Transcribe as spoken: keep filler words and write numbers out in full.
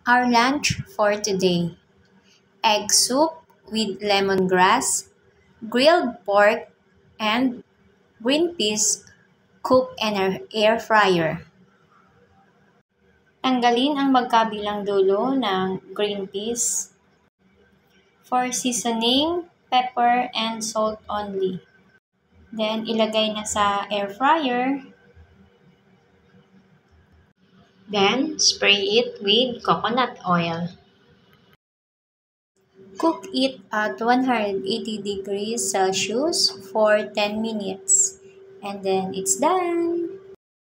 Our lunch for today: egg soup with lemongrass, grilled pork, and green peas cooked in an air fryer. Tanggalin ang magkabilang dulo ng green peas. For seasoning, pepper and salt only. Then ilagay na sa air fryer. Then spray it with coconut oil. Cook it at one hundred eighty degrees Celsius for ten minutes. And then it's done!